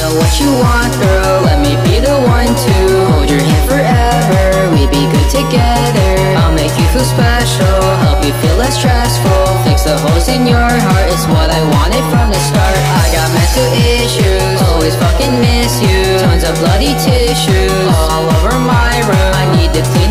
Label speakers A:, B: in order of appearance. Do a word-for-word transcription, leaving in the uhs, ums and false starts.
A: know what you want, girl. Let me be the one to hold your hand forever. We be good together. I'll make you feel special, help you feel less stressful. Fix the holes in your heart, it's what I wanted from the start. I got mental issues, always fucking miss you. Tons of bloody tissues all over my room. I need to clean